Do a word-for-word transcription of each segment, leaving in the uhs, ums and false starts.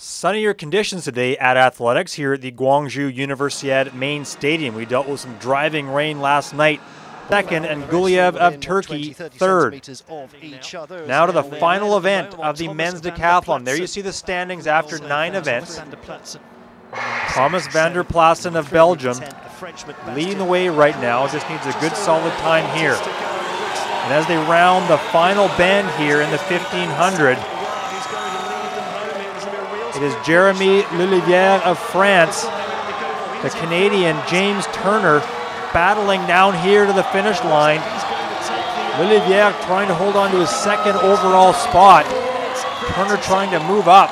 Sunnier conditions today at athletics here at the Gwangju Universiade main stadium. We dealt with some driving rain last night. Second, and Guliev of Turkey third. Now to the final event of the men's decathlon. There you see the standings after nine events. Thomas van der Plassen of Belgium leading the way right now, just needs a good solid time here. And as they round the final bend here in the fifteen hundred, it is Jeremy Lelivière of France, the Canadian James Turner battling down here to the finish line. Lelivière trying to hold on to his second overall spot. Turner trying to move up.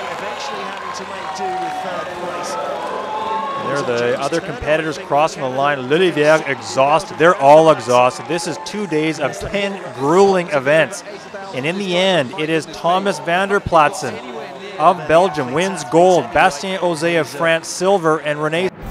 And there are the other competitors crossing the line. Lelivière exhausted. They're all exhausted. This is two days of ten grueling events. And in the end, it is Thomas van der Plassen of Belgium wins gold, Bastien Auzé of France silver, and René